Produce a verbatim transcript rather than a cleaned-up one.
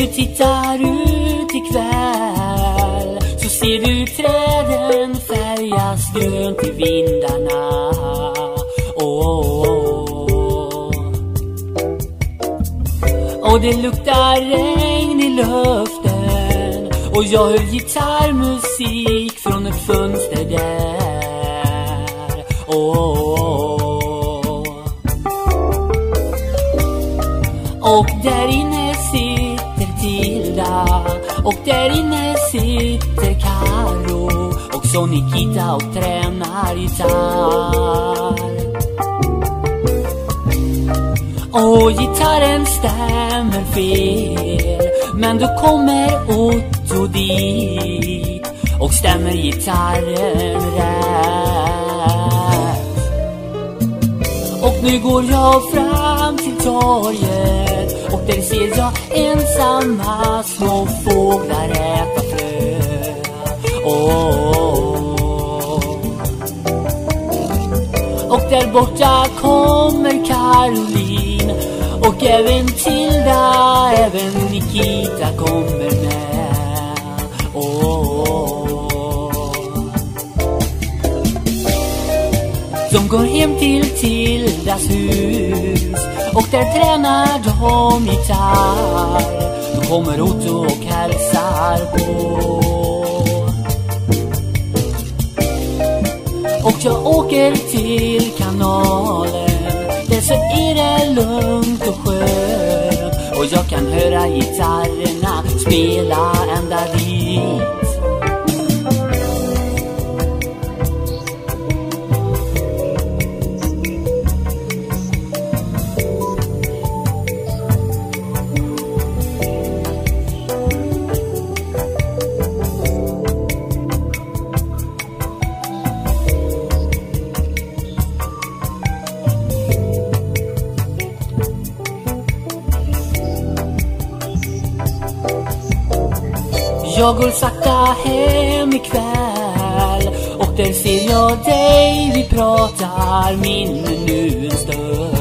du tittar ut ikväll så ser du träden färgas grönt i vindarna. Oh, oh, oh. Och det luktar regn i luften och jag hör gitarrmusik från ett fönster där. Oh, oh, oh. Och där inne sitter Tilda och där inne sitter Karo och så Nikita och tränar gitarr. Och gitarren stämmer fel, men då kommer Otto dit och stämmer gitarren rätt. Och nu går jag fram till torget och där ser jag ensamma små fåglar äta frö. Oh, oh, oh. Och där borta kommer Caroline och även Tilda, även Nikita kommer med. Oh, oh, oh. De går hem till Tildas hus och där tränar de gitarr. Då kommer Otto och hälsar på. Och jag åker till kanalen, där så är det lugnt och skönt och jag kan höra gitarrerna spela ända dit. Jag går sakta hem ikväll och där ser jag dig, vi pratar minnen nu en stund.